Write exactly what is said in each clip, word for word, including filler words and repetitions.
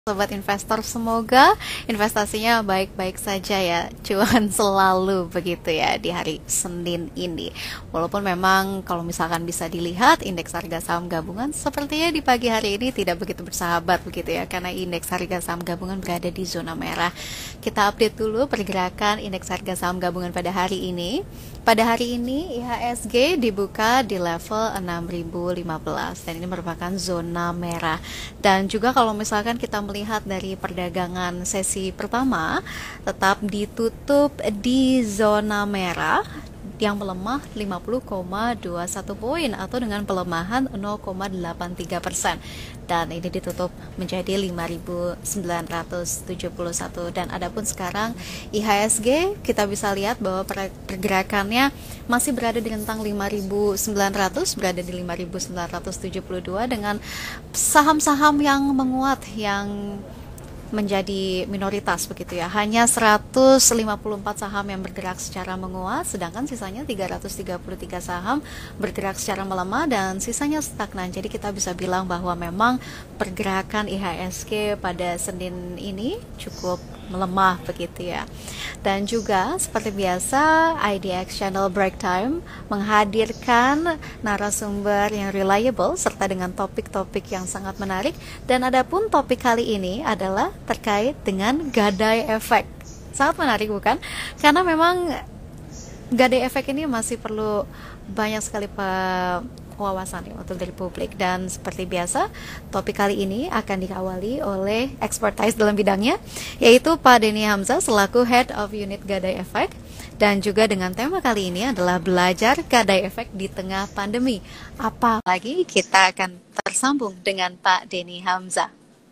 Sobat investor, semoga investasinya baik-baik saja ya, cuan selalu begitu ya di hari Senin ini. Walaupun memang kalau misalkan bisa dilihat indeks harga saham gabungan sepertinya di pagi hari ini tidak begitu bersahabat begitu ya, karena indeks harga saham gabungan berada di zona merah. Kita update dulu pergerakan indeks harga saham gabungan pada hari ini. Pada hari ini I H S G dibuka di level enam ribu lima belas dan ini merupakan zona merah. Dan juga kalau misalkan kita melihat dari perdagangan sesi pertama tetap ditutup di zona merah yang melemah lima puluh koma dua satu poin atau dengan pelemahan nol koma delapan tiga persen, dan ini ditutup menjadi lima ribu sembilan ratus tujuh puluh satu. Dan adapun sekarang I H S G kita bisa lihat bahwa pergerakannya masih berada di rentang lima ribu sembilan ratus, berada di lima ribu sembilan ratus tujuh puluh dua dengan saham-saham yang menguat yang menjadi minoritas begitu ya. Hanya seratus lima puluh empat saham yang bergerak secara menguat, sedangkan sisanya tiga ratus tiga puluh tiga saham bergerak secara melemah dan sisanya stagnan. Jadi kita bisa bilang bahwa memang pergerakan I H S G pada Senin ini cukup melemah begitu ya. Dan juga seperti biasa I D X Channel Break Time menghadirkan narasumber yang reliable serta dengan topik-topik yang sangat menarik. Dan adapun topik kali ini adalah terkait dengan gadai efek. Sangat menarik bukan? Karena memang gadai efek ini masih perlu banyak sekali wawasan ya untuk dari publik, dan seperti biasa topik kali ini akan dikawali oleh expertise dalam bidangnya, yaitu Pak Denny Hamzah selaku Head of Unit Gadai Efek, dan juga dengan tema kali ini adalah belajar gadai efek di tengah pandemi. Apalagi kita akan tersambung dengan Pak Denny Hamzah.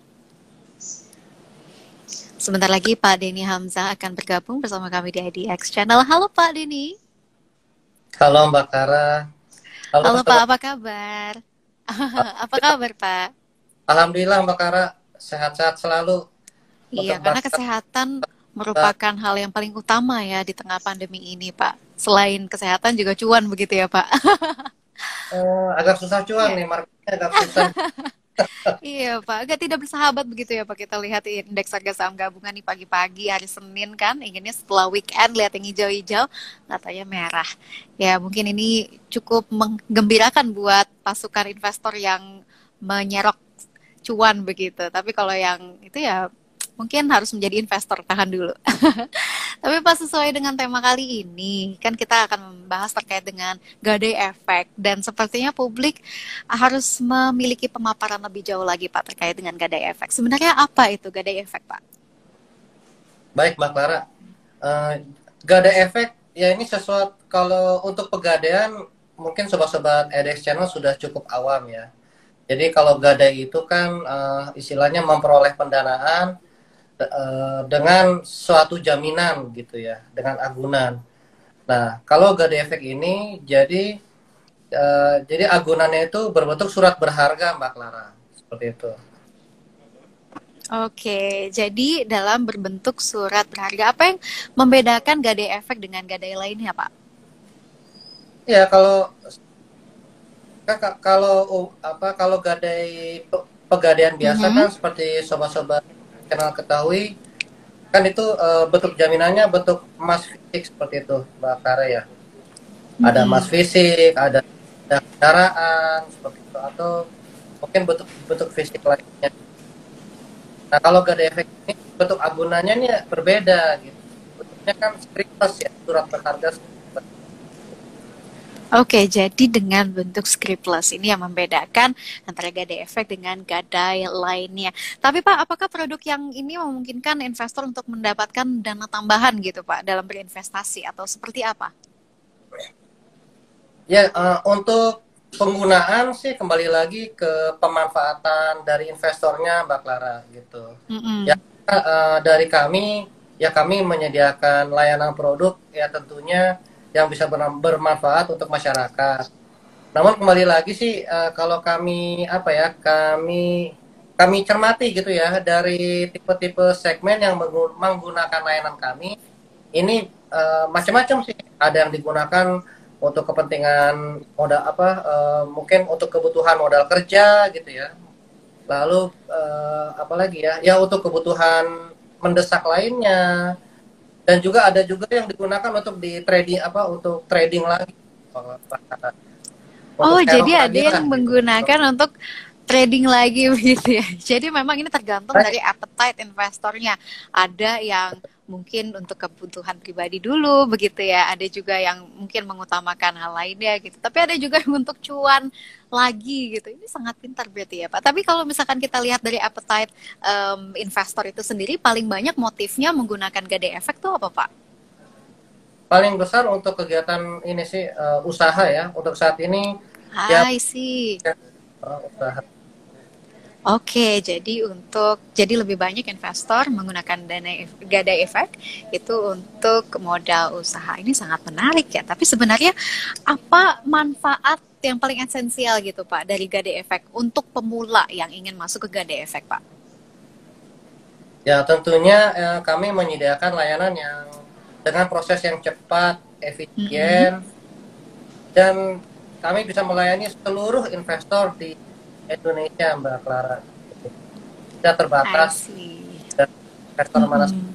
Sebentar lagi Pak Denny Hamzah akan bergabung bersama kami di I D X Channel. Halo Pak Denny. Halo Mbak Kara. Halo, Halo Pak, apa kabar? Apa kabar Pak? Alhamdulillah Mbak Kara, sehat-sehat selalu. Iya, karena kesehatan merupakan hal yang paling utama ya di tengah pandemi ini Pak. Selain kesehatan juga cuan begitu ya Pak? Uh, agak susah cuan nih, marketnya agak susah. Iya Pak, agak tidak bersahabat begitu ya Pak. Kita lihat indeks harga saham gabungan nih pagi-pagi hari Senin kan, inginnya setelah weekend lihat yang hijau-hijau, katanya merah. Ya mungkin ini cukup menggembirakan buat pasukan investor yang menyerok cuan begitu. Tapi kalau yang itu ya mungkin harus menjadi investor, tahan dulu. Tapi Pak, sesuai dengan tema kali ini, kan kita akan membahas terkait dengan gadai efek, dan sepertinya publik harus memiliki pemaparan lebih jauh lagi Pak terkait dengan gadai efek. Sebenarnya apa itu gadai efek Pak? Baik Mbak Clara, uh, gadai efek ya ini sesuatu, kalau untuk pegadaian mungkin sobat-sobat I D X Channel sudah cukup awam ya. Jadi kalau gadai itu kan uh, istilahnya memperoleh pendanaan dengan suatu jaminan gitu ya, dengan agunan. Nah, kalau gadai efek ini jadi uh, jadi agunannya itu berbentuk surat berharga Mbak Clara, seperti itu. Oke, jadi dalam berbentuk surat berharga, apa yang membedakan gadai efek dengan gadai lainnya Pak? Ya, kalau kalau apa kalau gadai pegadaian biasa mm-hmm. kan seperti sobat-sobat kenal ketahui kan itu uh, bentuk jaminannya bentuk emas fisik seperti itu Mbak Kara ya. Hmm. Ada emas fisik, ada kendaraan seperti itu, atau mungkin bentuk bentuk fisik lainnya. Nah kalau gadai efek ini bentuk agunannya nih berbeda gitu. Bentuknya kan scriptless ya, surat berharga. Oke, jadi dengan bentuk scriptless ini yang membedakan antara gadai efek dengan gadai lainnya. Tapi Pak, apakah produk yang ini memungkinkan investor untuk mendapatkan dana tambahan gitu Pak dalam berinvestasi atau seperti apa? Ya, uh, untuk penggunaan sih kembali lagi ke pemanfaatan dari investornya Mbak Clara gitu. Mm-hmm. Ya uh, dari kami, ya kami menyediakan layanan produk ya tentunya yang bisa bermanfaat untuk masyarakat. Namun kembali lagi sih uh, kalau kami apa ya kami kami cermati gitu ya dari tipe-tipe segmen yang menggunakan layanan kami ini uh, macam-macam sih. Ada yang digunakan untuk kepentingan modal apa uh, mungkin untuk kebutuhan modal kerja gitu ya. lalu uh, apalagi ya, ya untuk kebutuhan mendesak lainnya, dan juga ada juga yang digunakan untuk di trading apa untuk trading lagi, untuk Oh, serong jadi ada lagi lah yang gitu. menggunakan untuk trading lagi begitu ya. Jadi memang ini tergantung dari appetite investornya. Ada yang mungkin untuk kebutuhan pribadi dulu begitu ya. Ada juga yang mungkin mengutamakan hal lainnya gitu. Tapi ada juga yang untuk cuan lagi gitu. Ini sangat pintar berarti ya Pak. Tapi kalau misalkan kita lihat dari appetite um, investor itu sendiri, paling banyak motifnya menggunakan gade efek tuh apa Pak? Paling besar untuk kegiatan ini sih uh, usaha ya. Untuk saat ini ya I see. uh, usaha. Oke, jadi untuk jadi lebih banyak investor menggunakan dana gada efek itu untuk modal usaha. Ini sangat menarik ya. Tapi sebenarnya apa manfaat yang paling esensial gitu Pak dari gada efek untuk pemula yang ingin masuk ke gada efek Pak? Ya tentunya eh, kami menyediakan layanan yang dengan proses yang cepat, Mm-mm. efisien, dan kami bisa melayani seluruh investor di Indonesia, Mbak Clara. Tidak I terbatas see. dan investor mana. Mm-mm.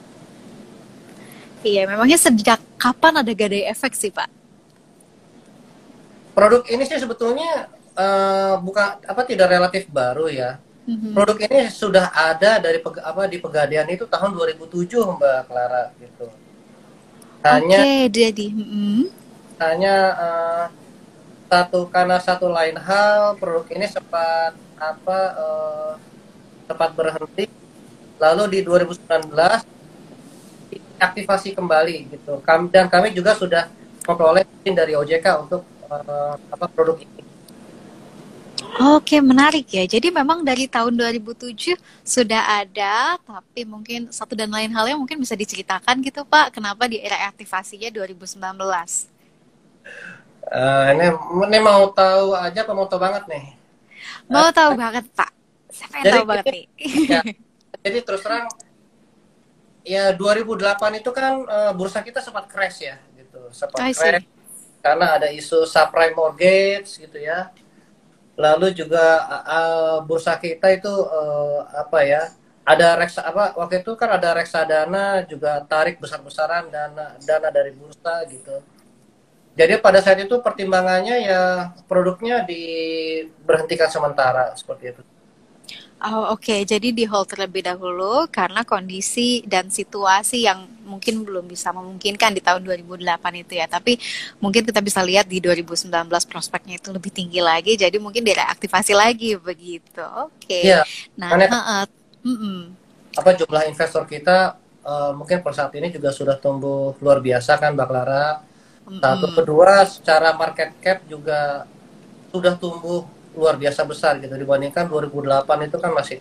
Iya, memangnya sejak kapan ada gada efek sih Pak? Produk ini sih sebetulnya uh, bukan apa tidak relatif baru ya. Mm-hmm. Produk ini sudah ada dari apa di Pegadaian itu tahun dua ribu tujuh, Mbak Clara gitu. Oke, Hanya okay, jadi mm-hmm. hanya uh, satu karena satu lain hal produk ini sempat apa uh, sempat berhenti, lalu di dua ribu sembilan belas diaktifasi kembali gitu. Kami, dan kami juga sudah memperoleh izin dari O J K untuk uh, apa produk ini. Oke, menarik ya. Jadi memang dari tahun dua ribu tujuh sudah ada, tapi mungkin satu dan lain halnya mungkin bisa diceritakan gitu Pak, kenapa di era aktivasinya dua ribu sembilan belas? Uh, ini ini mau tahu aja apa mau tahu banget nih? Uh, Mau tahu banget Pak. Saya pengen jadi tahu banget ini, nih. ya, jadi terus terang ya dua ribu delapan itu kan uh, bursa kita sempat crash ya gitu, sempat I crash see. karena ada isu subprime mortgage gitu ya. Lalu juga uh, bursa kita itu uh, apa ya? Ada reksa apa waktu itu kan ada reksadana juga tarik besar-besaran dana dana dari bursa gitu. Jadi pada saat itu pertimbangannya ya produknya diberhentikan sementara seperti itu. Oh, oke. Okay. Jadi di hold terlebih dahulu karena kondisi dan situasi yang mungkin belum bisa memungkinkan di tahun dua ribu delapan itu ya. Tapi mungkin kita bisa lihat di dua ribu sembilan belas prospeknya itu lebih tinggi lagi. Jadi mungkin direaktivasi lagi begitu. Oke. Okay. Iya. Nah, Karena uh, mm -mm. apa jumlah investor kita uh, mungkin per saat ini juga sudah tumbuh luar biasa kan, Mbak Clara. Mm Satu, -mm. kedua secara market cap juga sudah tumbuh luar biasa besar gitu dibandingkan dua ribu delapan itu kan masih.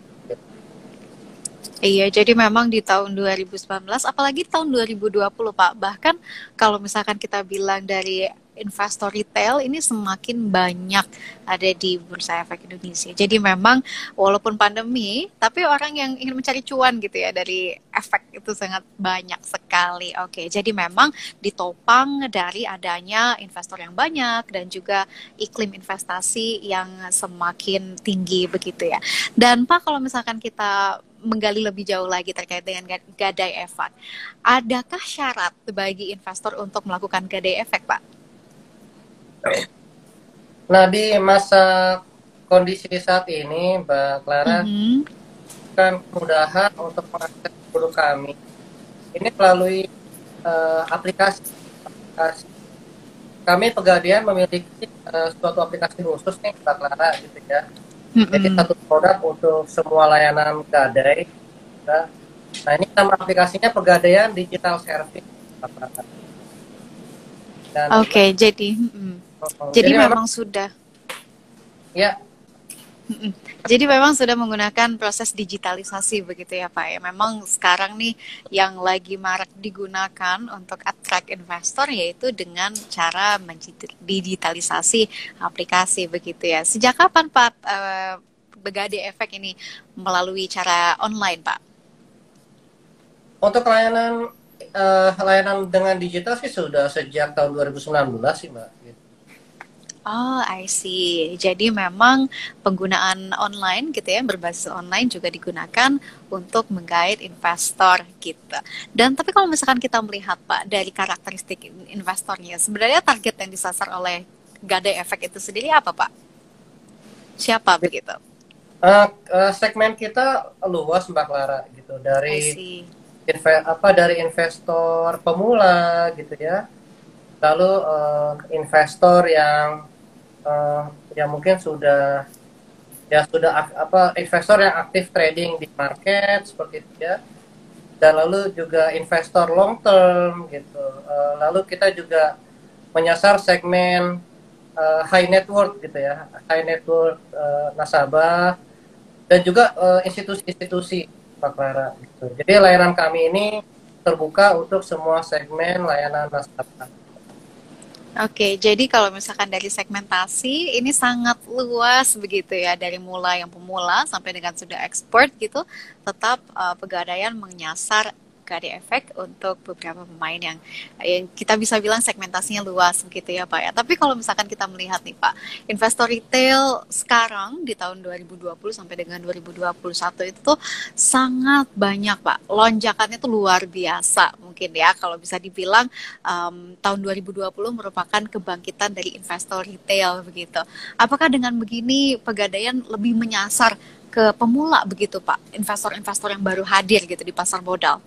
Iya, jadi memang di tahun dua ribu sembilan belas, apalagi tahun dua ribu dua puluh, Pak. Bahkan kalau misalkan kita bilang dari investor retail ini semakin banyak ada di Bursa Efek Indonesia. Jadi memang walaupun pandemi, tapi orang yang ingin mencari cuan gitu ya dari efek itu sangat banyak sekali. Oke, jadi memang ditopang dari adanya investor yang banyak dan juga iklim investasi yang semakin tinggi begitu ya. Dan Pak, kalau misalkan kita menggali lebih jauh lagi terkait dengan gadai efek, adakah syarat bagi investor untuk melakukan gadai efek, Pak? Nah, di masa kondisi saat ini, Mbak Clara, mm-hmm. kan kemudahan untuk mengakses produk kami ini melalui uh, aplikasi. aplikasi. Kami Pegadaian memiliki uh, suatu aplikasi khusus nih, Mbak Clara, gitu ya. Mm-hmm. Jadi satu produk untuk semua layanan gadai. Nah, ini nama aplikasinya Pegadaian Digital Service. Oke, okay, jadi... Mm-hmm. Oh, jadi, jadi memang memang sudah ya. Jadi memang sudah menggunakan proses digitalisasi begitu ya Pak ya. Memang sekarang nih yang lagi marak digunakan untuk attract investor yaitu dengan cara digitalisasi aplikasi begitu ya. Sejak kapan Pak uh, Begade Efek ini melalui cara online Pak? Untuk layanan uh, layanan dengan digital sih sudah sejak tahun dua ribu sembilan belas sih Mbak. Oh, I see. Jadi memang penggunaan online gitu ya, berbasis online juga digunakan untuk menggait investor gitu. Dan tapi kalau misalkan kita melihat Pak dari karakteristik investornya, sebenarnya target yang disasar oleh Gadai Efek itu sendiri apa Pak? Siapa begitu? Uh, uh, segmen kita luas Mbak Clara gitu, I dari see. inve apa dari investor pemula gitu ya, lalu uh, investor yang uh, yang mungkin sudah ya sudah apa investor yang aktif trading di market seperti itu ya, dan lalu juga investor long term gitu. Uh, lalu kita juga menyasar segmen uh, high net worth gitu ya, high net worth uh, nasabah dan juga uh, institusi-institusi Pak Clara gitu. Jadi layanan kami ini terbuka untuk semua segmen layanan nasabah. Oke, jadi kalau misalkan dari segmentasi ini sangat luas begitu ya, dari mulai yang pemula sampai dengan sudah ekspor gitu, tetap uh, Pegadaian menyasar Gadai Efek untuk beberapa pemain yang, yang kita bisa bilang segmentasinya luas begitu ya Pak ya. Tapi kalau misalkan kita melihat nih Pak, investor retail sekarang di tahun dua ribu dua puluh sampai dengan dua ribu dua puluh satu itu tuh sangat banyak Pak, lonjakannya tuh luar biasa mungkin ya kalau bisa dibilang um, tahun dua ribu dua puluh merupakan kebangkitan dari investor retail begitu. Apakah dengan begini Pegadaian lebih menyasar ke pemula begitu Pak, investor-investor yang baru hadir gitu di pasar modal?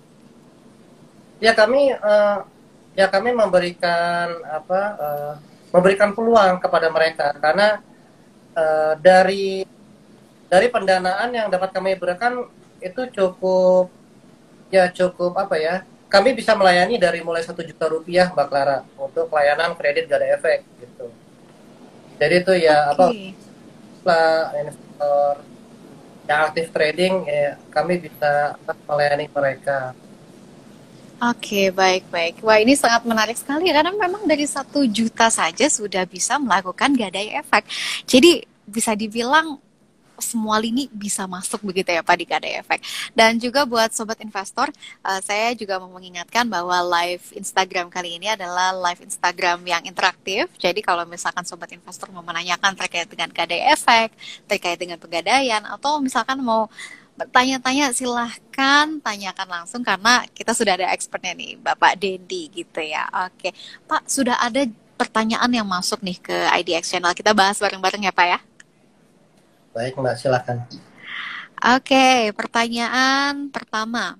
Ya kami uh, ya kami memberikan apa uh, memberikan peluang kepada mereka karena uh, dari dari pendanaan yang dapat kami berikan itu cukup ya cukup apa ya, kami bisa melayani dari mulai satu juta rupiah Mbak Clara untuk layanan kredit Gadai Efek gitu. Jadi itu ya apa Oke. lah investor yang aktif trading ya kami bisa melayani mereka. Oke, baik-baik. Wah, ini sangat menarik sekali karena memang dari satu juta saja sudah bisa melakukan gadai efek. Jadi bisa dibilang semua lini bisa masuk begitu ya Pak di Gadai Efek. Dan juga buat sobat investor, uh, saya juga mau mengingatkan bahwa live Instagram kali ini adalah live Instagram yang interaktif. Jadi kalau misalkan sobat investor mau menanyakan terkait dengan Gadai Efek, terkait dengan pegadaian, atau misalkan mau bertanya-tanya silahkan tanyakan langsung karena kita sudah ada expertnya nih Bapak Dendi gitu ya. Oke Pak, sudah ada pertanyaan yang masuk nih ke I D X Channel, kita bahas bareng-bareng ya Pak ya. Baik Mbak, silakan. Oke, pertanyaan pertama.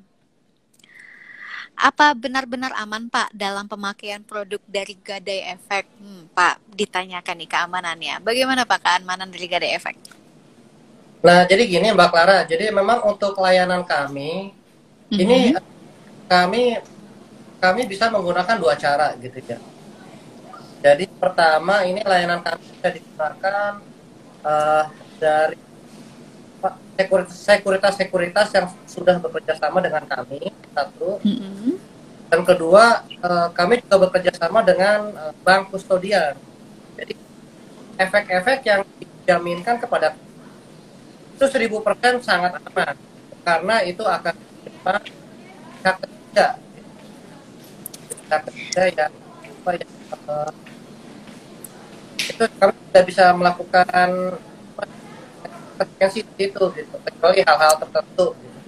Apa benar-benar aman Pak dalam pemakaian produk dari Gadai Efek? Hmm, Pak, ditanyakan nih keamanannya. Bagaimana Pak keamanan dari Gadai Efek? Nah, jadi gini Mbak Clara, jadi memang untuk layanan kami, ini Mhm. kami kami bisa menggunakan dua cara gitu ya. Jadi pertama ini layanan kami bisa digunakan uh, dari sekuritas-sekuritas yang sudah bekerja sama dengan kami, satu. Mhm. Dan kedua, uh, kami juga bekerja sama dengan uh, bank kustodian. Jadi efek-efek yang dijaminkan kepada itu seribu persen sangat aman karena itu akan diterima pihak ketiga, pihak ketiga yang apa ya, uh, itu kami tidak bisa melakukan intervensi itu gitu kecuali hal-hal tertentu gitu.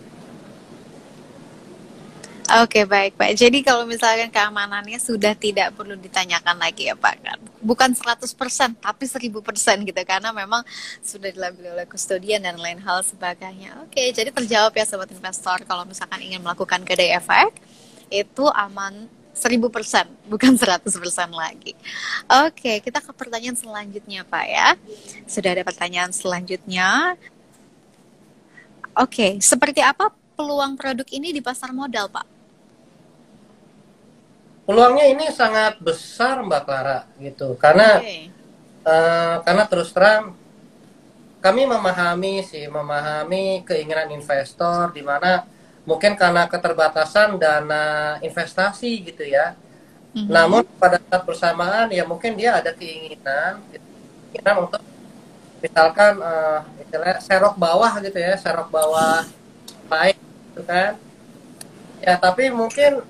Oke, baik Pak. Jadi kalau misalkan keamanannya sudah tidak perlu ditanyakan lagi ya Pak kan. Bukan seratus persen tapi seribu persen gitu karena memang sudah diambil oleh kustodian dan lain hal sebagainya. Oke, jadi terjawab ya sobat investor kalau misalkan ingin melakukan Gadai Efek itu aman seribu persen, bukan seratus persen lagi. Oke, kita ke pertanyaan selanjutnya Pak ya. Sudah ada pertanyaan selanjutnya. Oke, seperti apa peluang produk ini di pasar modal Pak? Peluangnya ini sangat besar Mbak Clara gitu karena Oke. uh, karena terus terang kami memahami sih memahami keinginan investor di mana mungkin karena keterbatasan dana investasi gitu ya. Namun Mhm. pada saat bersamaan ya mungkin dia ada keinginan keinginan untuk misalkan uh, istilahnya serok bawah gitu ya, serok bawah baik gitu kan. Ya tapi mungkin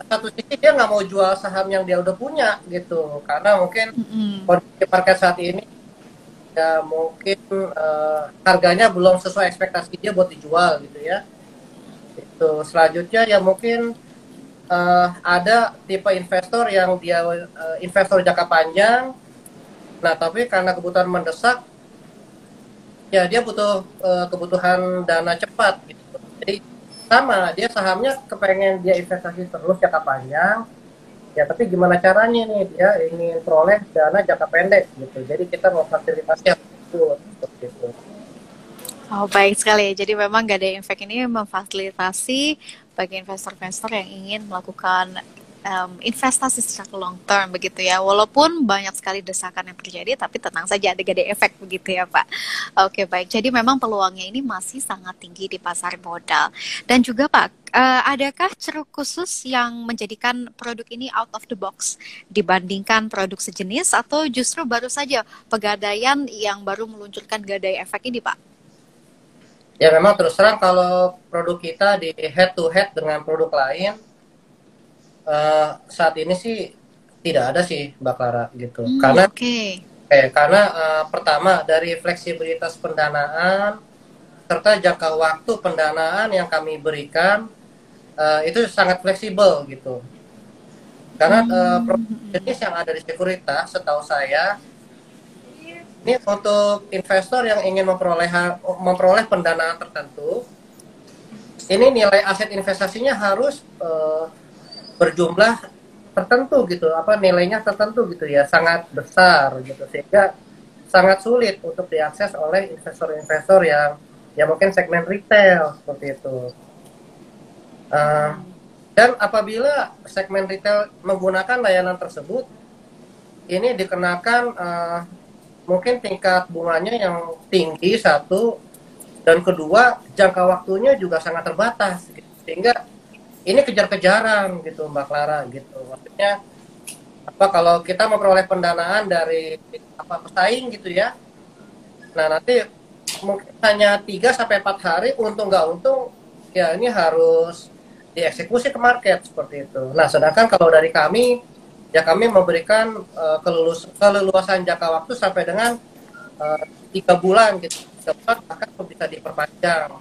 satu sisi dia nggak mau jual saham yang dia udah punya gitu, karena mungkin Mm-mm. kondisi market saat ini ya mungkin uh, harganya belum sesuai ekspektasi dia buat dijual gitu ya. Itu selanjutnya ya mungkin uh, ada tipe investor yang dia uh, investor jangka panjang. Nah tapi karena kebutuhan mendesak, ya dia butuh uh, kebutuhan dana cepat gitu. Jadi sama, dia sahamnya kepengen dia investasi terus jangka panjang. Ya tapi gimana caranya nih dia ingin peroleh dana jangka pendek gitu. Jadi kita mau fasilitasi yang itu seperti itu. Oh, baik sekali ya. Jadi memang Gadai Impact ini memfasilitasi bagi investor-investor yang ingin melakukan um, investasi secara long term begitu ya. Walaupun banyak sekali desakan yang terjadi, tapi tenang saja ada Gadai Impact begitu ya Pak. Oke, baik. Jadi memang peluangnya ini masih sangat tinggi di pasar modal. Dan juga Pak, uh, adakah ceruk khusus yang menjadikan produk ini out of the box dibandingkan produk sejenis, atau justru baru saja Pegadaian yang baru meluncurkan Gadai Impact ini Pak? Ya memang terus terang kalau produk kita di head to head dengan produk lain uh, saat ini sih tidak ada sih Mbak Clara gitu. Hmm, Karena oke. Okay. eh karena uh, pertama dari fleksibilitas pendanaan serta jangka waktu pendanaan yang kami berikan uh, itu sangat fleksibel gitu. Karena uh, produk jenis yang ada di sekuritas setahu saya ini untuk investor yang ingin memperoleh memperoleh pendanaan tertentu, ini nilai aset investasinya harus uh, berjumlah tertentu gitu, apa nilainya tertentu gitu ya, sangat besar gitu, sehingga sangat sulit untuk diakses oleh investor-investor yang ya mungkin segmen retail seperti itu. Uh, dan apabila segmen retail menggunakan layanan tersebut, ini dikenakan uh, mungkin tingkat bunganya yang tinggi satu, dan kedua jangka waktunya juga sangat terbatas gitu. Sehingga ini kejar-kejaran gitu Mbak Clara gitu. Maksudnya apa kalau kita memperoleh pendanaan dari apa pesaing gitu ya, nah nanti mungkin hanya tiga sampai empat hari, untung nggak untung ya ini harus dieksekusi ke market seperti itu. Nah sedangkan kalau dari kami ya kami memberikan uh, kelulus, keleluasan jangka waktu sampai dengan uh, tiga bulan gitu, cepat bahkan bisa diperpanjang.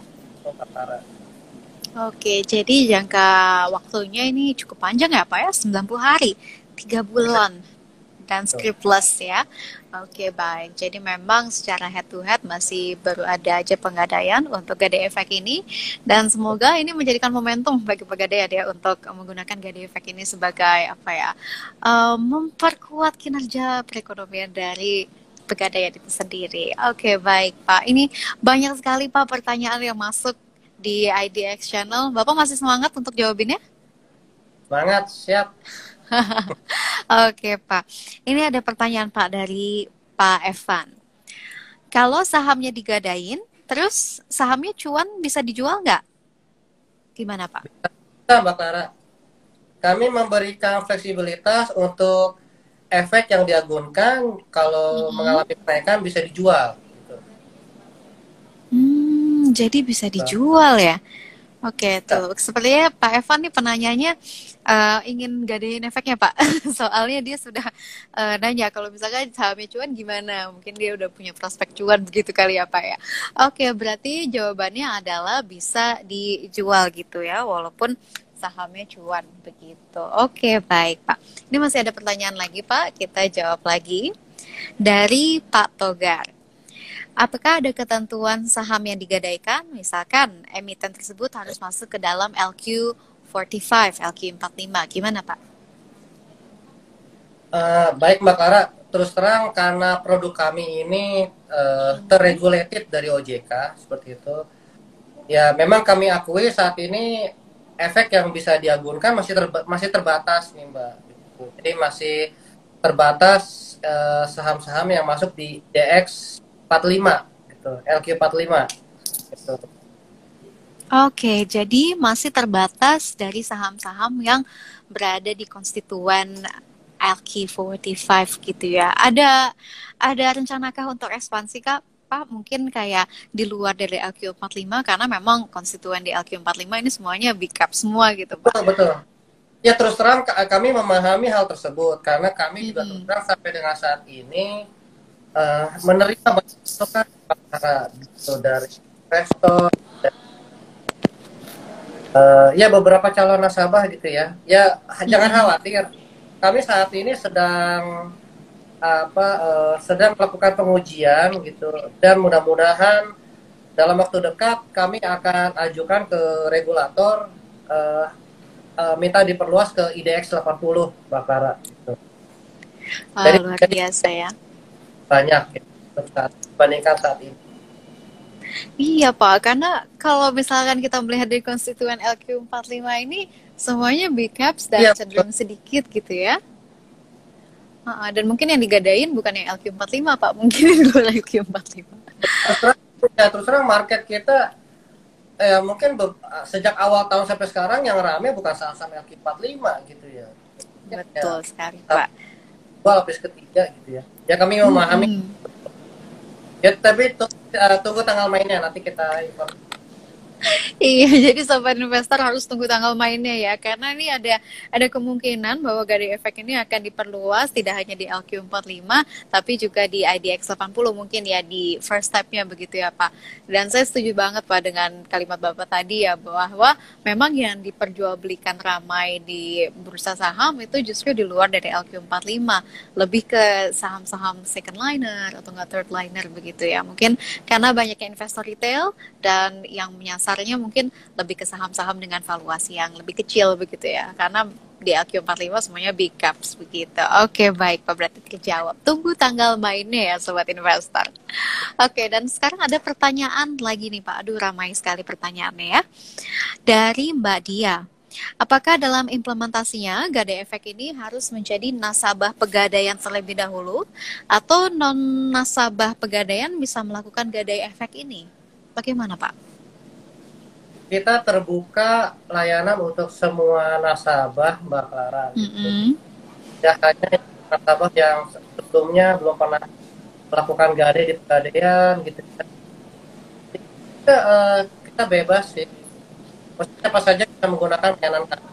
Oke, jadi jangka waktunya ini cukup panjang ya Pak ya, sembilan puluh hari, tiga bulan, dan scriptless ya. Oke, baik. Jadi memang secara head to head masih baru ada aja Pegadaian untuk Gadai Impact ini, dan semoga ini menjadikan momentum bagi Pegadaian ya untuk menggunakan Gadai Impact ini sebagai apa ya, um, memperkuat kinerja perekonomian dari Pegadaian itu sendiri. Oke, baik Pak. Ini banyak sekali Pak pertanyaan yang masuk di I D X Channel. Bapak masih semangat untuk jawabinnya? Semangat, siap. Oke Pak, ini ada pertanyaan Pak dari Pak Evan. Kalau sahamnya digadain, terus sahamnya cuan bisa dijual nggak? Gimana Pak? Bisa Mbak Clara. Kami memberikan fleksibilitas untuk efek yang diagunkan kalau mm-hmm. mengalami kenaikan bisa dijual. Gitu. Hmm, jadi bisa dijual ya? Oke, tuh. Sepertinya Pak Evan nih penanyanya uh, ingin gadain efeknya, Pak. Soalnya dia sudah uh, nanya kalau misalkan sahamnya cuan gimana? Mungkin dia udah punya prospek cuan begitu kali ya, Pak ya. Oke, berarti jawabannya adalah bisa dijual gitu ya, walaupun sahamnya cuan begitu. Oke, baik, Pak. Ini masih ada pertanyaan lagi, Pak. Kita jawab lagi. Dari Pak Togar. Apakah ada ketentuan saham yang digadaikan? Misalkan emiten tersebut harus masuk ke dalam L Q empat puluh lima, L Q empat puluh lima. Gimana Pak? Uh, baik Mbak Clara, terus terang karena produk kami ini uh, terregulated dari O J K seperti itu. Ya memang kami akui saat ini efek yang bisa diagunkan masih terba- masih terbatas nih Mbak. Jadi masih terbatas uh, saham-saham yang masuk di D X empat puluh lima gitu, L Q empat puluh lima gitu. Oke, jadi masih terbatas dari saham-saham yang berada di konstituen L Q empat puluh lima gitu ya. Ada ada rencanakah untuk ekspansi Kak? Pak, mungkin kayak di luar dari L Q empat puluh lima karena memang konstituen di L Q empat puluh lima ini semuanya big cap semua gitu Pak. Betul, betul. Ya terus terang kami memahami hal tersebut karena kami juga terus Mm-mm. terang sampai dengan saat ini uh, menerima banyak masukan gitu, dari investor, uh, ya beberapa calon nasabah gitu ya. Ya jangan Mm-mm. khawatir, kami saat ini sedang apa uh, sedang melakukan pengujian gitu dan mudah-mudahan dalam waktu dekat kami akan ajukan ke regulator, uh, uh, minta diperluas ke I D X delapan puluh Mbak Clara gitu. Wah, Jadi, luar jadi biasa ya. banyak gitu, saat, dibandingkan saat ini. Iya Pak, karena kalau misalkan kita melihat dari konstituen L Q empat puluh lima ini semuanya big caps dan Iya, cenderung sedikit gitu ya. Ha, dan mungkin yang digadain bukan yang L Q empat puluh lima Pak, mungkin dulu L Q empat puluh lima. terus terang, ya, terus terang market kita eh, mungkin be- sejak awal tahun sampai sekarang yang rame bukan saham-saham L Q empat puluh lima gitu ya. Ya, ya Betul sekali Pak. dua lapis ketiga gitu ya. Ya kami memahami. Mm-mm. Ya tapi tu- uh, tunggu tanggal mainnya nanti kita inform. Iya, jadi sobat investor harus tunggu tanggal mainnya ya, karena ini ada ada kemungkinan bahwa Gadai Efek ini akan diperluas tidak hanya di L Q empat puluh lima, tapi juga di I D X delapan puluh mungkin ya di first step-nya begitu ya Pak. Dan saya setuju banget Pak dengan kalimat Bapak tadi ya, bahwa memang yang diperjualbelikan ramai di bursa saham itu justru di luar dari L Q empat puluh lima, lebih ke saham-saham second liner atau nggak third liner begitu ya. Mungkin karena banyaknya investor retail dan yang menyasarnya mungkin lebih ke saham-saham dengan valuasi yang lebih kecil begitu ya, karena di L Q empat puluh lima semuanya big caps begitu. Oke baik Pak, berarti terjawab. Tunggu tanggal mainnya ya sobat investor. Oke, dan sekarang ada pertanyaan lagi nih Pak. Aduh ramai sekali pertanyaannya ya. Dari Mbak Dia. Apakah dalam implementasinya Gadai Efek ini harus menjadi nasabah pegadaian terlebih dahulu atau non nasabah pegadaian bisa melakukan Gadai Efek ini? Bagaimana Pak? Kita terbuka layanan untuk semua nasabah Mbak Clara gitu. Mm-mm. Ya hanya nasabah yang sebelumnya belum pernah melakukan gade di pegadaian gitu. Kita, uh, kita bebas sih. Maksudnya apa saja kita menggunakan layanan kami.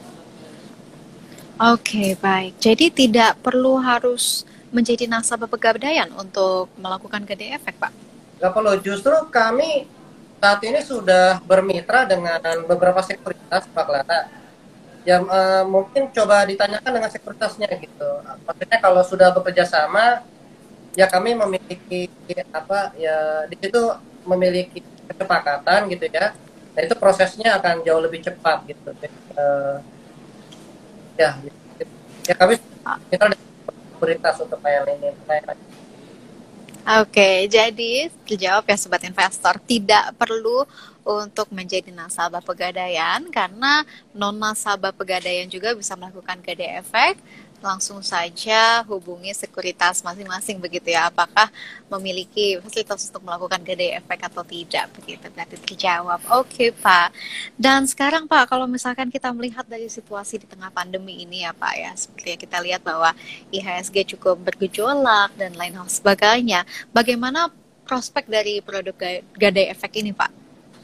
Oke, baik. Jadi tidak perlu harus menjadi nasabah pegadaian untuk melakukan Gadai Efek, Pak? Gak perlu, justru kami saat ini sudah bermitra dengan beberapa sekuritas Pak Clara. Ya uh, mungkin coba ditanyakan dengan sekuritasnya gitu. Maksudnya kalau sudah bekerja sama, ya kami memiliki apa ya di situ memiliki kesepakatan gitu ya. Nah itu prosesnya akan jauh lebih cepat gitu. Uh, ya, ya kami kita ada sekuritas untuk layanan ini. Layanan. Oke, jadi terjawab ya sobat investor, tidak perlu untuk menjadi nasabah pegadaian karena non nasabah pegadaian juga bisa melakukan Gadai Efek. Langsung saja hubungi sekuritas masing-masing begitu ya, apakah memiliki fasilitas untuk melakukan Gadai Efek atau tidak begitu. Berarti terjawab. Oke Pak. Dan sekarang Pak, kalau misalkan kita melihat dari situasi di tengah pandemi ini ya Pak ya, seperti yang kita lihat bahwa I H S G cukup bergejolak dan lain hal sebagainya. Bagaimana prospek dari produk Gadai Efek ini Pak?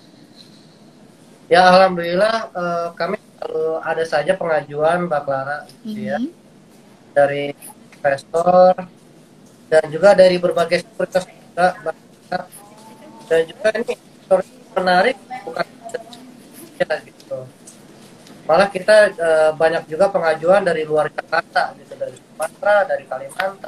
Ya alhamdulillah uh, kami selalu ada saja pengajuan Mbak Clara gitu ya. Mm-hmm. Dari investor dan juga dari berbagai sekuritas juga dan juga ini menarik bukan saja gitu, malah kita uh, banyak juga pengajuan dari luar Jakarta gitu, dari Sumatera, dari Kalimantan.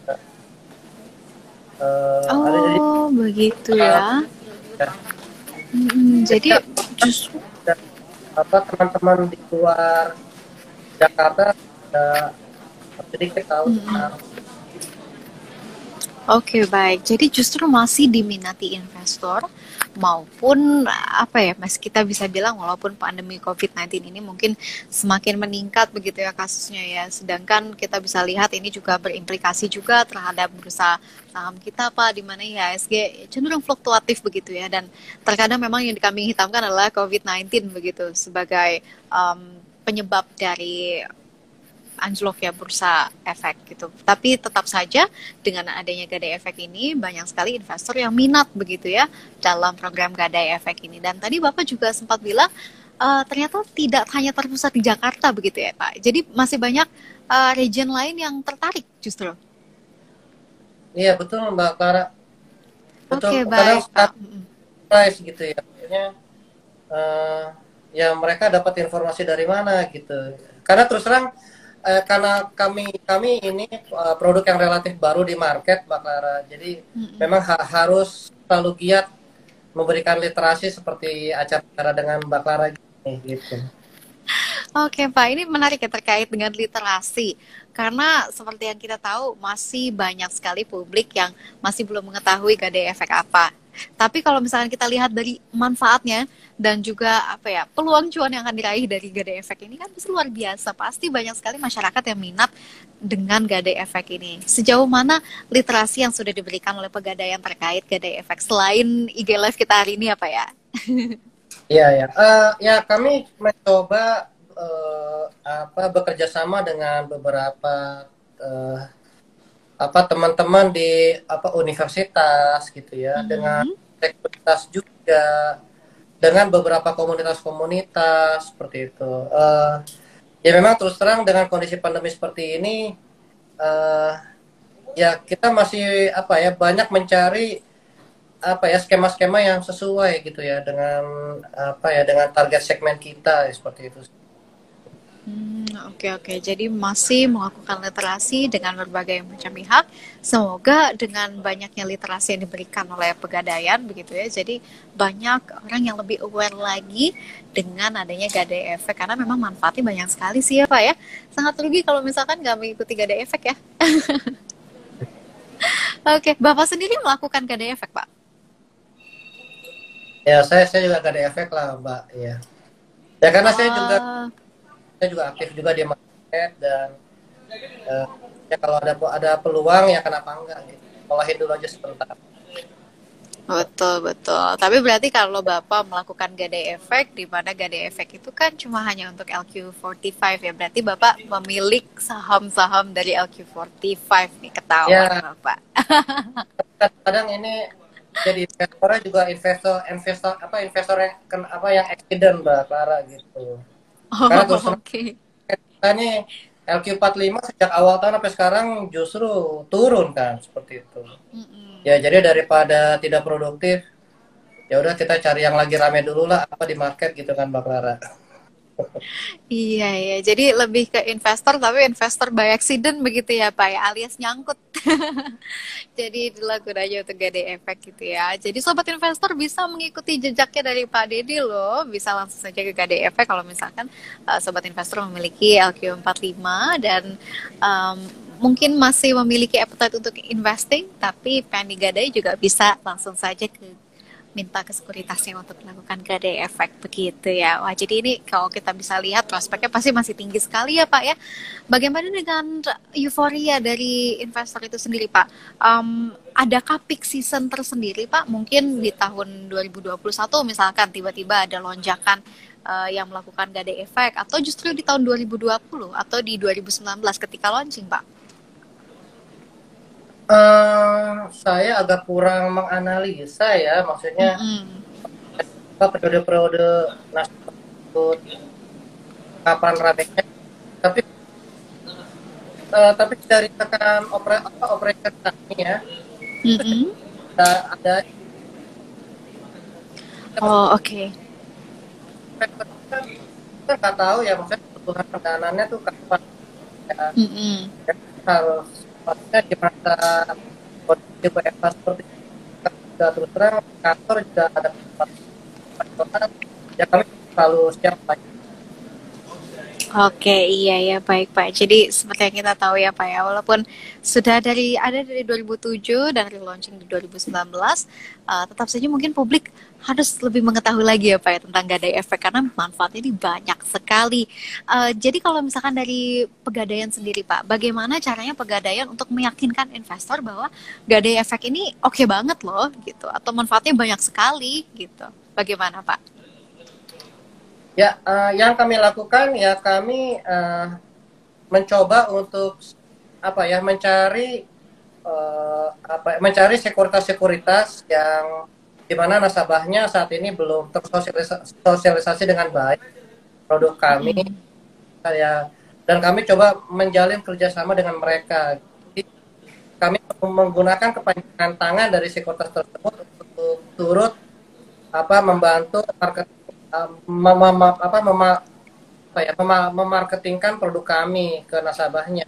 Uh, oh ada jadi, begitu ya. ya. Hmm, jadi justru dan, apa teman-teman di luar Jakarta uh, sedikit tahu. hmm. Oke, baik. Jadi justru masih diminati investor maupun apa ya, Mas, kita bisa bilang walaupun pandemi covid sembilan belas ini mungkin semakin meningkat begitu ya kasusnya ya. Sedangkan kita bisa lihat ini juga berimplikasi juga terhadap bursa saham kita Pak, di mana I H S G cenderung fluktuatif begitu ya, dan terkadang memang yang kami hitamkan adalah covid sembilan belas begitu sebagai um, penyebab dari anjlok ya bursa efek gitu. Tapi tetap saja dengan adanya Gadai Efek ini banyak sekali investor yang minat begitu ya dalam program Gadai Efek ini. Dan tadi Bapak juga sempat bilang uh, ternyata tidak hanya terpusat di Jakarta begitu ya Pak. Jadi masih banyak uh, region lain yang tertarik justru. Iya betul Mbak Clara. Betul. Oke, Kadang baik Pak. surprise gitu ya. Maksudnya uh, ya mereka dapat informasi dari mana gitu. Karena terus terang uh, karena kami kami ini uh, produk yang relatif baru di market Mbak Clara. Jadi Mm-mm. memang ha harus selalu giat memberikan literasi seperti acara dengan Mbak Clara gitu. Oke Pak, ini menarik ya terkait dengan literasi. Karena seperti yang kita tahu, masih banyak sekali publik yang masih belum mengetahui gadai efek apa. Tapi kalau misalkan kita lihat dari manfaatnya dan juga apa ya peluang cuan yang akan diraih dari gadai efek ini kan pasti luar biasa. Pasti banyak sekali masyarakat yang minat dengan gadai efek ini. Sejauh mana literasi yang sudah diberikan oleh Pegadaian terkait gadai efek selain I G Live kita hari ini apa ya? Iya ya, uh, ya kami mencoba uh, apa bekerja sama dengan beberapa uh, apa teman-teman di apa universitas gitu ya, Mm-hmm. dengan sekuritas juga, dengan beberapa komunitas-komunitas seperti itu. Uh, ya memang terus terang dengan kondisi pandemi seperti ini, uh, ya kita masih apa ya banyak mencari apa ya skema-skema yang sesuai gitu ya dengan apa ya dengan target segmen kita ya, seperti itu. Hmm, oke oke. Jadi masih melakukan literasi dengan berbagai macam pihak. Semoga dengan banyaknya literasi yang diberikan oleh Pegadaian begitu ya. Jadi banyak orang yang lebih aware lagi dengan adanya gadai efek karena memang manfaatnya banyak sekali sih ya Pak ya. Sangat rugi kalau misalkan nggak mengikuti gadai efek ya. Oke, Bapak sendiri melakukan gadai efek Pak? Ya saya saya juga gak ada efek lah Mbak ya. Ya karena saya juga Oh, saya juga aktif juga di market dan uh, ya kalau ada ada peluang ya kenapa enggak gitu. Olahin dulu aja sebentar. betul, betul. Tapi berarti kalau Bapak melakukan gadai efek, di mana gadai efek itu kan cuma hanya untuk L Q empat puluh lima ya. Berarti Bapak memilik saham-saham dari L Q empat puluh lima nih, ketahuan Ya Bapak. kadang ini jadi investornya juga investor investor apa investor yang apa yang accident Mbak Clara gitu. Karena Oh, terus terang oke. kita nih L Q empat puluh lima sejak awal tahun sampai sekarang justru turun kan seperti itu. Mm-mm. Ya jadi daripada tidak produktif, ya udah kita cari yang lagi rame dulu lah apa di market gitu kan Mbak Clara. Iya, iya. Jadi lebih ke investor, tapi investor by accident begitu ya, Pak ya, alias nyangkut. Jadi dilakukan aja untuk gadai efek gitu ya. Jadi sobat investor bisa mengikuti jejaknya dari Pak Dedi loh. Bisa langsung saja ke gadai efek kalau misalkan uh, sobat investor memiliki L Q empat puluh lima dan um, mungkin masih memiliki appetite untuk investing, tapi pengen digadai juga bisa langsung saja ke minta ke sekuritasnya untuk melakukan gadai efek begitu ya. Wah, jadi ini kalau kita bisa lihat prospeknya pasti masih tinggi sekali ya Pak ya. Bagaimana dengan euforia dari investor itu sendiri Pak? Um, adakah peak season tersendiri Pak? Mungkin di tahun dua ribu dua puluh satu misalkan tiba-tiba ada lonjakan uh, yang melakukan gadai efek atau justru di tahun dua ribu dua puluh atau di dua ribu sembilan belas ketika launching Pak? Uh, saya agak kurang menganalisa ya, maksudnya Mm-mm. apa periode-periode nasabah kapan ramenya. Tapi uh, tapi dari tekan opera, apa operator kami ya, Mm-mm. ada, ada Oh, oke. Okay. kita nggak tahu ya maksudnya kebutuhan pendananya tuh kapan ya, Mm-mm. ya harus maksudnya di masa kondisi W F H seperti itu, juga terus terang kantor juga ada kesempatan ya kami selalu siap lagi. Oke, iya ya, baik Pak. Jadi seperti yang kita tahu ya Pak ya, walaupun sudah dari ada dari dua ribu tujuh dan relaunching di dua ribu sembilan belas, uh, tetap saja mungkin publik harus lebih mengetahui lagi ya Pak ya tentang gadai efek karena manfaatnya ini banyak sekali. Uh, jadi kalau misalkan dari Pegadaian sendiri Pak, bagaimana caranya Pegadaian untuk meyakinkan investor bahwa gadai efek ini oke okay banget loh gitu atau manfaatnya banyak sekali gitu. Bagaimana Pak? Ya, uh, yang kami lakukan ya kami uh, mencoba untuk apa ya mencari uh, apa mencari sekuritas-sekuritas yang di mana nasabahnya saat ini belum tersosialisasi dengan baik produk kami, Mm-mm. ya, dan kami coba menjalin kerjasama dengan mereka. Jadi, kami menggunakan kepanjangan tangan dari sekuritas tersebut untuk turut apa membantu market, uh, mem, mem- apa, mema, apa ya, mema- memarketingkan produk kami ke nasabahnya.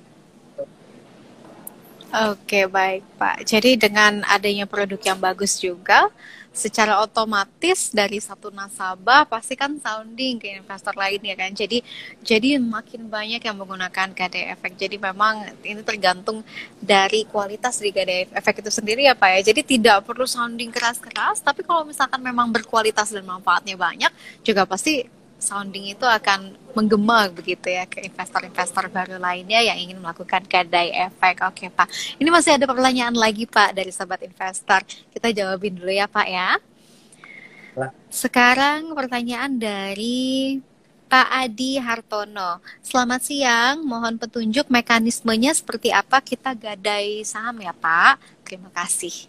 Oke, baik, Pak. Jadi dengan adanya produk yang bagus juga, secara otomatis dari satu nasabah pasti kan sounding ke investor lain ya kan. Jadi jadi makin banyak yang menggunakan Gadai Efek. Jadi memang ini tergantung dari kualitas dari Gadai Efek itu sendiri ya, Pak ya. Jadi tidak perlu sounding keras-keras, tapi kalau misalkan memang berkualitas dan manfaatnya banyak, juga pasti sounding itu akan menggema begitu ya ke investor-investor baru lainnya yang ingin melakukan Gadai Efek. Oke, Pak. Ini masih ada pertanyaan lagi, Pak, dari sobat investor. Kita jawabin dulu ya, Pak ya. Lah, Sekarang pertanyaan dari Pak Adi Hartono. Selamat siang, mohon petunjuk mekanismenya seperti apa kita gadai saham ya, Pak. Terima kasih.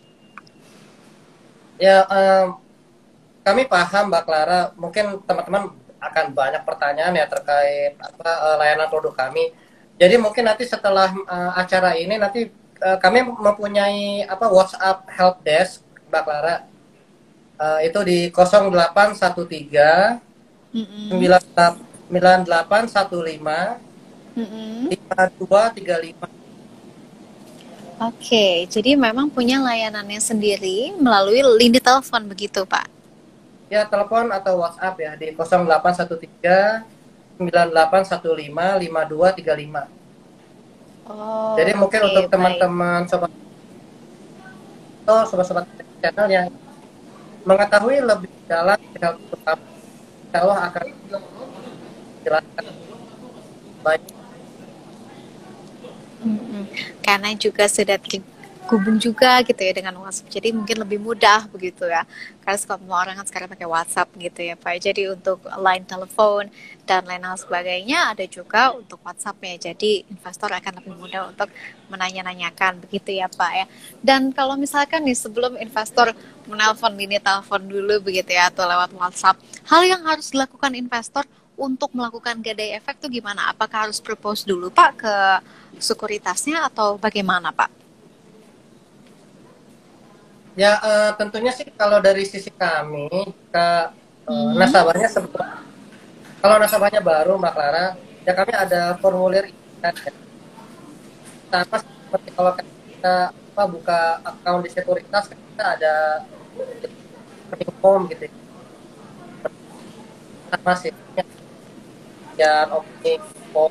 ya, um, kami paham Mbak Clara, mungkin teman-teman akan banyak pertanyaan ya terkait apa uh, layanan produk kami. Jadi mungkin nanti setelah uh, acara ini nanti uh, kami mempunyai apa WhatsApp help desk Mbak Clara. Uh, itu di nol delapan satu tiga Mm-mm. sembilan delapan satu lima Mm-mm. lima dua tiga lima. Oke, jadi memang punya layanannya sendiri melalui lini telepon begitu, Pak. Ya, telepon atau WhatsApp ya di nol delapan satu tiga sembilan delapan satu lima lima dua tiga lima. Jadi Oh, mungkin oke, untuk baik. teman-teman sobat atau sobat-sobat channel yang mengetahui lebih dalam hal tersebut, insya Allah akan dijelaskan baik. Mm-mm. Karena juga sudah terhubung juga gitu ya dengan WhatsApp, jadi mungkin lebih mudah begitu ya. Karena semua orang kan sekarang pakai WhatsApp gitu ya, Pak. Jadi untuk line telepon dan lain hal sebagainya ada juga untuk WhatsApp-nya. Jadi investor akan lebih mudah untuk menanya-nanyakan begitu ya, Pak ya. Dan kalau misalkan nih sebelum investor menelpon lini telepon dulu begitu ya atau lewat WhatsApp, hal yang harus dilakukan investor untuk melakukan Gadai Efek tuh gimana? Apakah harus propose dulu Pak ke sekuritasnya atau bagaimana Pak? Ya, eh, tentunya sih kalau dari sisi kami, ke eh, Hmm. nasabahnya sebetulnya, kalau nasabahnya baru Mbak Clara, ya kami ada formulir ya. Sama seperti kalau kita apa, buka account di sekuritas, kita ada opening form gitu ya. Sama sih, ya opening form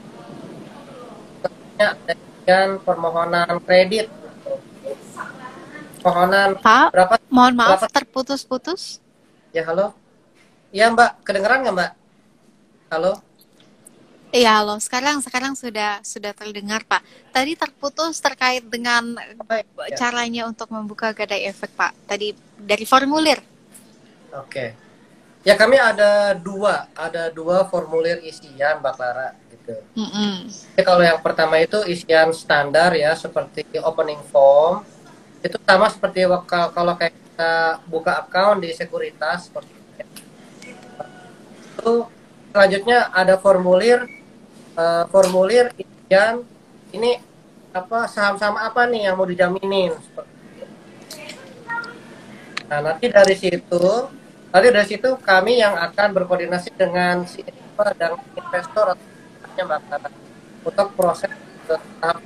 ada dengan permohonan kredit, gitu. Permohonan Pak, berapa mohon maaf berapa terputus-putus. ya, halo? Iya Mbak, kedengeran nggak Mbak? Halo? Iya, halo. Sekarang sekarang sudah sudah terdengar Pak. Tadi terputus terkait dengan Oh, ya. caranya untuk membuka Gadai Efek Pak. Tadi dari formulir. Oke. Ya kami ada dua, ada dua formulir isian Mbak Clara gitu. Mm-mm. Jadi kalau yang pertama itu isian standar ya seperti opening form, itu sama seperti wak- kalau kayak kita buka account di sekuritas seperti itu. Selanjutnya ada formulir eh, formulir isian ini apa saham-saham apa nih yang mau dijaminin. Nah, nanti dari situ, nanti dari situ kami yang akan berkoordinasi dengan si investor dan investor atau Mbak Tata untuk proses ke tahap.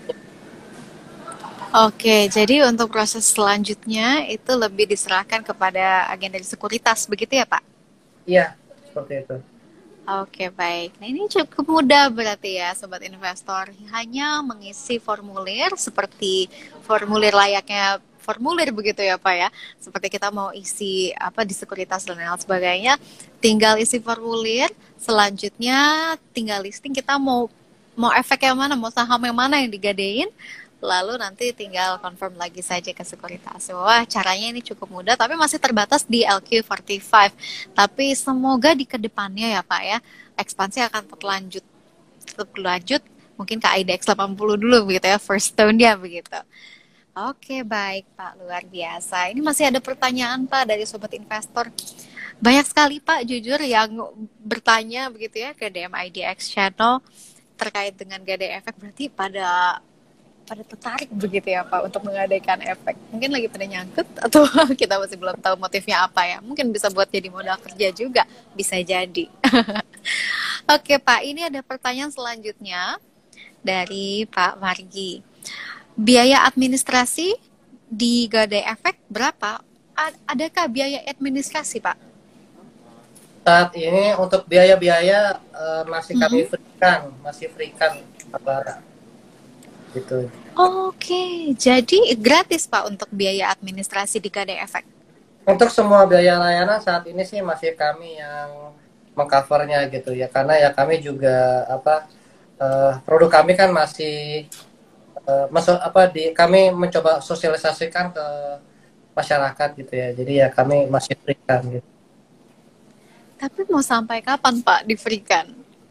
Oke, jadi untuk proses selanjutnya itu lebih diserahkan kepada agen dari sekuritas, begitu ya Pak? Iya, seperti itu. Oke, baik. Nah, ini cukup mudah berarti ya, sobat investor. Hanya mengisi formulir seperti formulir layaknya formulir begitu ya, Pak ya. Seperti kita mau isi apa di sekuritas dan lain sebagainya, tinggal isi formulir, selanjutnya tinggal listing kita mau mau efek yang mana, mau saham yang mana yang digadein, lalu nanti tinggal confirm lagi saja ke sekuritas. Wah, caranya ini cukup mudah, tapi masih terbatas di L Q empat puluh lima. Tapi semoga di kedepannya ya Pak ya, ekspansi akan terlanjut, tetap lanjut, mungkin ke I D X delapan puluh dulu begitu ya, first tone-nya begitu. Oke, baik Pak, luar biasa. Ini masih ada pertanyaan Pak dari sobat investor. Banyak sekali Pak, jujur yang bertanya begitu ya ke D M I D X Channel terkait dengan G D efek. Berarti pada pada tertarik begitu ya Pak untuk mengadakan efek. Mungkin lagi pada nyangkut atau kita masih belum tahu motifnya apa ya. Mungkin bisa buat jadi modal kerja juga, bisa jadi. Oke Pak, ini ada pertanyaan selanjutnya dari Pak Margi. Biaya administrasi di Gadai Efek berapa? Adakah biaya administrasi, Pak? Saat ini untuk biaya-biaya uh, masih kami mm-hmm. free-kan, masih free-kan apa gitu. Oke, jadi gratis Pak untuk biaya administrasi di Gadai Efek? Untuk semua biaya layanan saat ini sih masih kami yang mengcovernya gitu ya, karena ya kami juga apa uh, produk kami kan masih uh, masuk apa di kami mencoba sosialisasikan ke masyarakat gitu ya, jadi ya kami masih free-kan gitu. Tapi mau sampai kapan Pak di free-kan?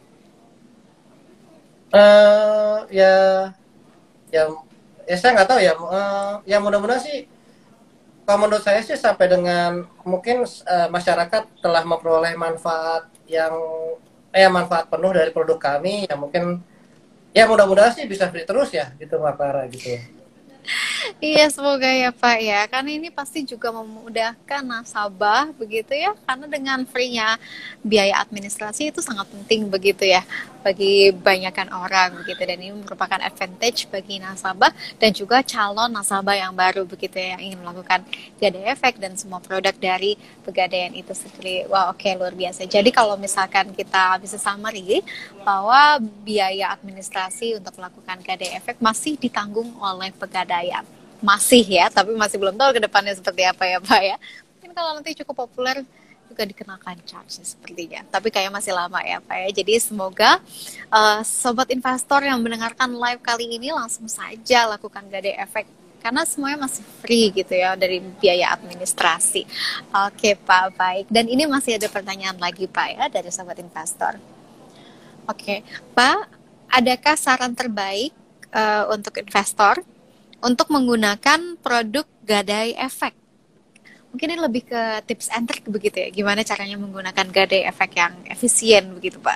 Uh, ya ya ya saya nggak tahu ya, uh, ya mudah-mudahan sih kalau menurut saya sih sampai dengan mungkin uh, masyarakat telah memperoleh manfaat yang eh manfaat penuh dari produk kami, ya mungkin ya mudah-mudahan sih bisa free terus ya gitu Mbak Clara gitu. Iya, semoga ya Pak ya. Karena ini pasti juga memudahkan nasabah begitu ya. Karena dengan free-nya biaya administrasi itu sangat penting begitu ya bagi banyakkan orang begitu, dan ini merupakan advantage bagi nasabah dan juga calon nasabah yang baru begitu ya, yang ingin melakukan Gadai Efek dan semua produk dari Pegadaian itu sendiri. Wah, oke, okay, luar biasa. Jadi kalau misalkan kita bisa summary bahwa biaya administrasi untuk melakukan Gadai Efek masih ditanggung oleh Pegadaian. Masih ya, tapi masih belum tahu ke depannya seperti apa ya Pak ya. Mungkin kalau nanti cukup populer juga dikenakan charge sepertinya. Tapi kayak masih lama ya Pak ya. Jadi semoga uh, sobat investor yang mendengarkan live kali ini langsung saja lakukan Gadai Efek. Karena semuanya masih free gitu ya dari biaya administrasi. Oke Pak, baik. Dan ini masih ada pertanyaan lagi Pak ya dari sobat investor. Oke, Pak, adakah saran terbaik uh, untuk investor untuk menggunakan produk Gadai Efek? Mungkin ini lebih ke tips and trick begitu ya, gimana caranya menggunakan Gadai Efek yang efisien begitu Pak?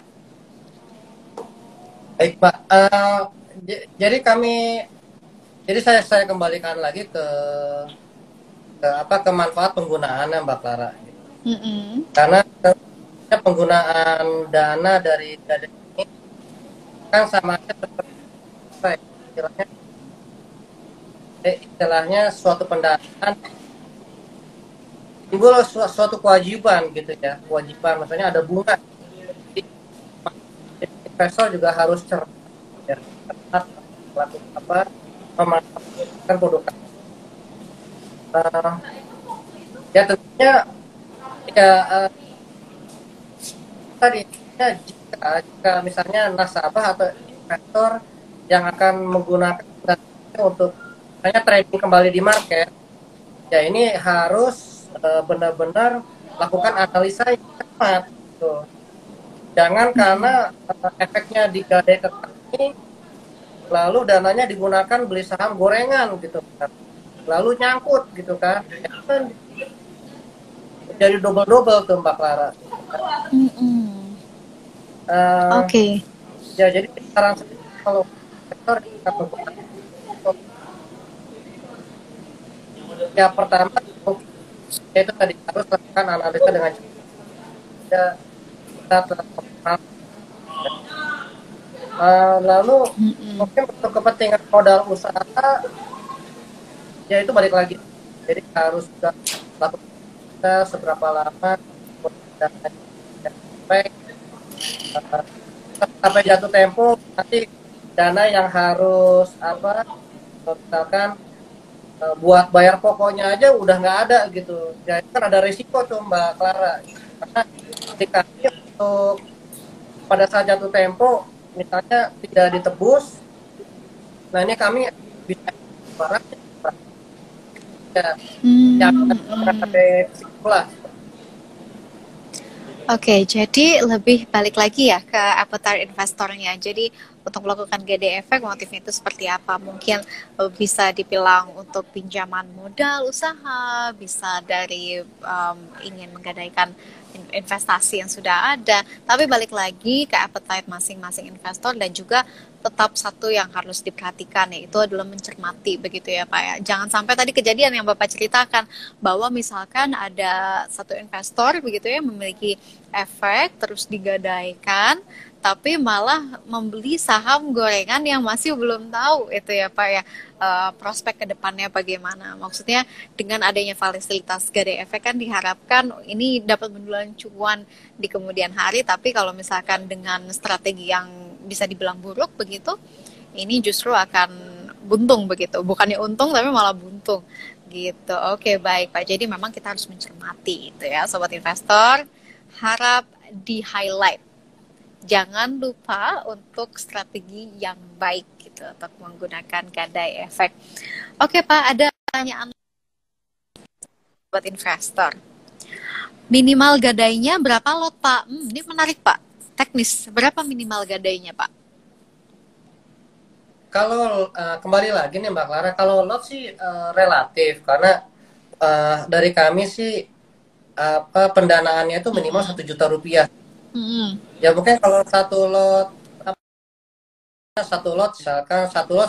Baik Pak, uh, j- jadi kami, jadi saya saya kembalikan lagi ke ke apa ke manfaat penggunaannya Mbak Clara. Mm-hmm. Karena penggunaan dana dari Gadai ini kan sama aja seperti apa ya, istilahnya, eh, istilahnya suatu pendanaan timbul su- suatu kewajiban gitu ya, kewajiban maksudnya ada bunga. Jadi, investor juga harus cermat ya, melakukan apa memanfaatkan produk. Uh, ya tentunya ya uh, tadi ya, jika, jika misalnya nasabah atau investor yang akan menggunakan dana untuk misalnya trading kembali di market, ya ini harus uh, benar-benar lakukan analisa yang cermat gitu. Jangan karena uh, efeknya di Gadai ini lalu dananya digunakan beli saham gorengan gitu kan, lalu nyangkut gitu kan, jadi double-double tuh Mbak Clara. Mm-hmm. Uh, Oke. Okay. Ya jadi saran kalau sektor kita ya pertama itu tadi harus lakukan analisa dengan ya, kita terkenal. Uh, lalu mm-hmm. mungkin untuk kepentingan modal usaha ya itu balik lagi, jadi harus juga lakukan seberapa lama sampai uh, sampai jatuh tempo nanti dana yang harus apa misalkan uh, buat bayar pokoknya aja udah nggak ada gitu, jadi kan ada risiko tuh Mbak Clara, karena ketika untuk pada saat jatuh tempo misalnya tidak ditebus, nah ini kami bisa barang ya, hmm, yang hmm. ada risiko lah. Oke, jadi lebih balik lagi ya ke appetite investornya. Jadi untuk melakukan G D efek motifnya itu seperti apa? Mungkin eh, bisa dibilang untuk pinjaman modal usaha, bisa dari em, ingin menggadaikan in- investasi yang sudah ada. Tapi balik lagi ke appetite masing-masing investor dan juga tetap satu yang harus diperhatikan yaitu adalah mencermati begitu ya Pak ya. Jangan sampai tadi kejadian yang Bapak ceritakan bahwa misalkan ada satu investor begitu ya memiliki efek terus digadaikan tapi malah membeli saham gorengan yang masih belum tahu itu ya Pak ya, eh, prospek kedepannya bagaimana. Maksudnya dengan adanya fasilitas gadai efek kan diharapkan ini dapat mendulang cuan di kemudian hari, tapi kalau misalkan dengan strategi yang bisa dibilang buruk begitu, ini justru akan buntung begitu. Bukannya untung tapi malah buntung gitu. Oke, baik Pak. Jadi memang kita harus mencermati itu ya sobat investor. Harap di-highlight. Jangan lupa untuk strategi yang baik gitu untuk menggunakan gadai efek. Oke Pak, ada pertanyaan buat investor. Minimal gadainya berapa lot Pak? Hmm, ini menarik Pak. Teknis, berapa minimal gadainya Pak? Kalau uh, kembali lagi nih Mbak Clara, kalau lot sih uh, relatif karena uh, dari kami sih apa pendanaannya itu minimal satu juta rupiah. Hmm. Ya mungkin kalau satu lot satu lot misalkan satu lot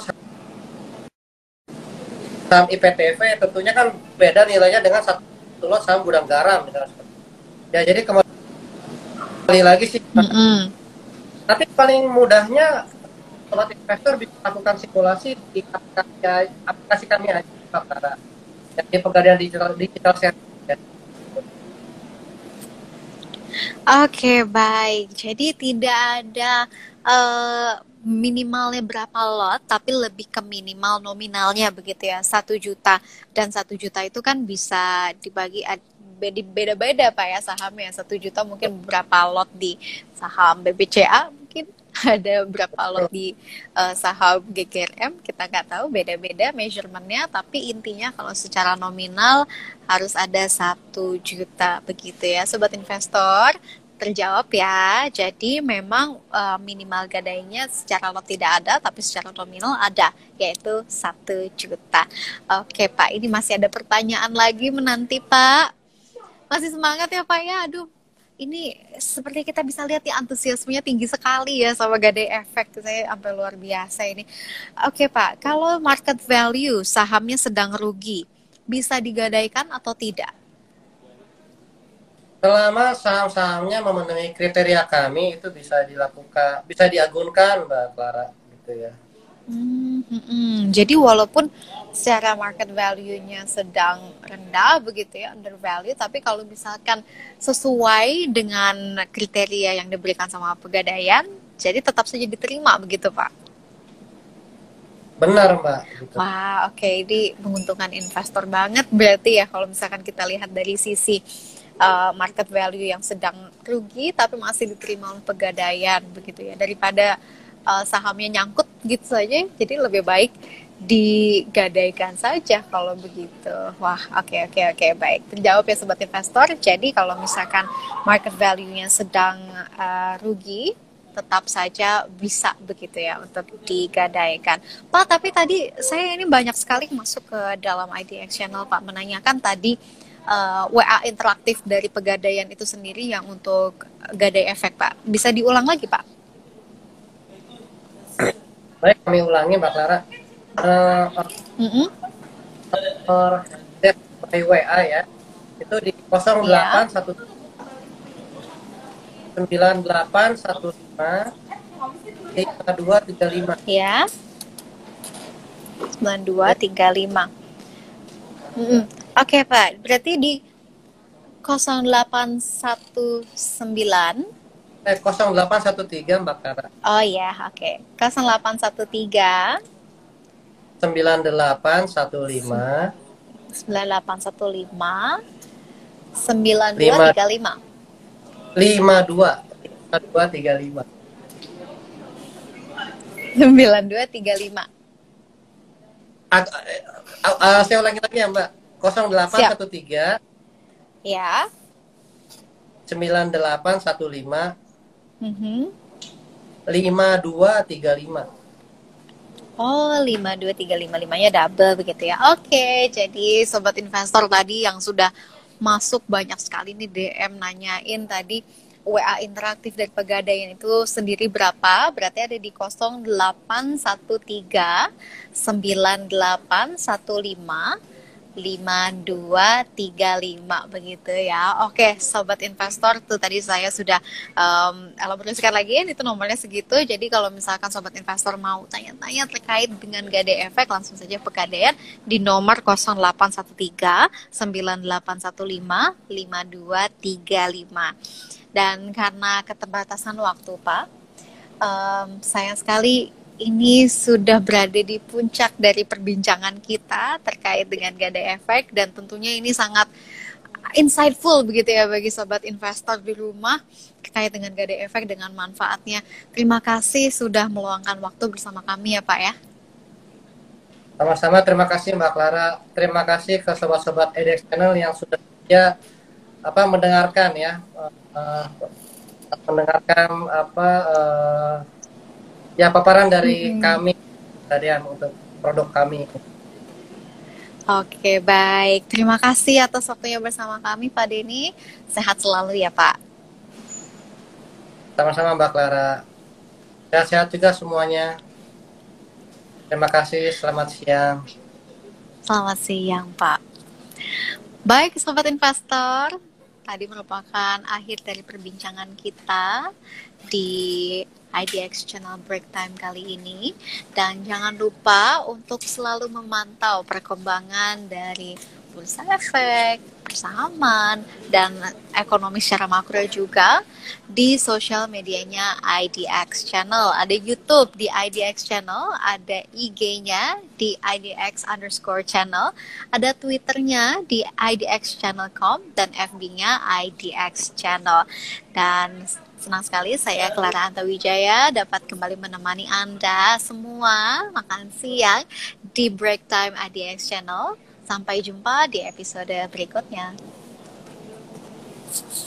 saham I P T V tentunya kan beda nilainya dengan satu lot saham gudang garam misalnya. Ya jadi kembali lagi sih. Mm-hmm. Tapi paling mudahnya sobat investor bisa lakukan simulasi di aplikasi, aplikasi kami aja Pak Tara. Yang di Pegadaian Digital Digital Service. Ya. Oke, baik. Jadi tidak ada uh, minimalnya berapa lot, tapi lebih ke minimal nominalnya begitu ya, satu juta. Dan satu juta itu kan bisa dibagi beda-beda Pak ya sahamnya. Satu juta mungkin beberapa lot di saham B B C A, mungkin ada berapa lot di uh, saham G G R M, kita nggak tahu, beda-beda measurementnya, tapi intinya kalau secara nominal harus ada satu juta begitu ya sobat investor. Terjawab ya. Jadi memang uh, minimal gadainya secara lot tidak ada, tapi secara nominal ada, yaitu satu juta. Oke Pak, ini masih ada pertanyaan lagi menanti Pak. Masih semangat ya Pak ya. Aduh, ini seperti kita bisa lihat ya antusiasmenya tinggi sekali ya sama gadai efek. Saya sampai luar biasa ini. Oke Pak, kalau market value sahamnya sedang rugi, bisa digadaikan atau tidak? Selama saham-sahamnya memenuhi kriteria kami itu bisa dilakukan, bisa diagunkan Mbak Clara gitu ya. Hmm, hmm, hmm. Jadi walaupun secara market value-nya sedang rendah begitu ya, undervalue, tapi kalau misalkan sesuai dengan kriteria yang diberikan sama Pegadaian, jadi tetap saja diterima begitu Pak? Benar Mbak. Gitu. Wah, oke, okay. Ini menguntungkan investor banget berarti ya kalau misalkan kita lihat dari sisi uh, market value yang sedang rugi tapi masih diterima oleh Pegadaian begitu ya, daripada uh, sahamnya nyangkut gitu saja, jadi lebih baik digadaikan saja kalau begitu. Wah, oke okay, oke okay, oke okay. Baik, terjawab ya sobat investor. Jadi kalau misalkan market value-nya sedang uh, rugi, tetap saja bisa begitu ya untuk digadaikan. Pak, tapi tadi saya ini banyak sekali masuk ke dalam I D X channel Pak, menanyakan tadi uh, W A interaktif dari Pegadaian itu sendiri yang untuk gadai efek Pak. Bisa diulang lagi Pak? Baik, kami ulangi Mbak Clara. Uh, mm-hmm. Or by W A ya, itu di nol delapan satu sembilan delapan satu lima tiga dua tiga lima ya, sembilan dua tiga lima. Mm-hmm. Oke okay, Pak, berarti di nol delapan satu sembilan eh nol delapan satu tiga Mbak Clara. Oh ya, oke. Okay. nol delapan satu tiga sembilan delapan satu lima sembilan delapan satu lima sembilan dua tiga lima lima dua lima dua tiga lima sembilan dua tiga lima. Saya ulangi lagi ya Mbak. nol delapan satu tiga ya sembilan delapan satu lima Mhm. lima dua tiga lima. Oh, lima dua tiga lima limanya double begitu ya. Oke, jadi sobat investor tadi yang sudah masuk banyak sekali nih D M nanyain tadi W A interaktif dari Pegadaian itu sendiri berapa? Berarti ada di nol delapan satu tiga sembilan delapan satu lima lima dua tiga lima begitu ya. Oke, sobat investor tuh tadi saya sudah um, elaborasikan lagi itu nomornya segitu. Jadi kalau misalkan sobat investor mau tanya-tanya terkait dengan Gade Efek langsung saja Pegadaian di nomor nol delapan satu tiga sembilan delapan satu lima lima dua tiga lima. Dan karena keterbatasan waktu, Pak, um, sayang sekali ini sudah berada di puncak dari perbincangan kita terkait dengan Gade Efek dan tentunya ini sangat insightful begitu ya bagi sobat investor di rumah terkait dengan Gade Efek dengan manfaatnya. Terima kasih sudah meluangkan waktu bersama kami ya Pak ya. Sama-sama, terima kasih Mbak Clara. Terima kasih ke sobat-sobat E D X Channel yang sudah ya apa mendengarkan ya uh, mendengarkan apa uh, ya paparan dari hmm. kami Pegadaian untuk produk kami. Oke, baik. Terima kasih atas waktunya bersama kami Pak Denny. Sehat selalu ya Pak. Sama-sama Mbak Clara. Sehat-sehat juga semuanya. Terima kasih, selamat siang. Selamat siang Pak. Baik sobat investor, tadi merupakan akhir dari perbincangan kita di I D X Channel Break Time kali ini. Dan jangan lupa untuk selalu memantau perkembangan dari bursa efek, persahaman, dan ekonomi secara makro juga di sosial medianya I D X Channel. Ada YouTube di I D X Channel, ada I G-nya di I D X underscore channel, ada Twitternya di I D X channel dot com, dan F B-nya I D X Channel. Dan senang sekali saya Clara Antawijaya dapat kembali menemani Anda semua makan siang di Break Time I D X Channel. Sampai jumpa di episode berikutnya.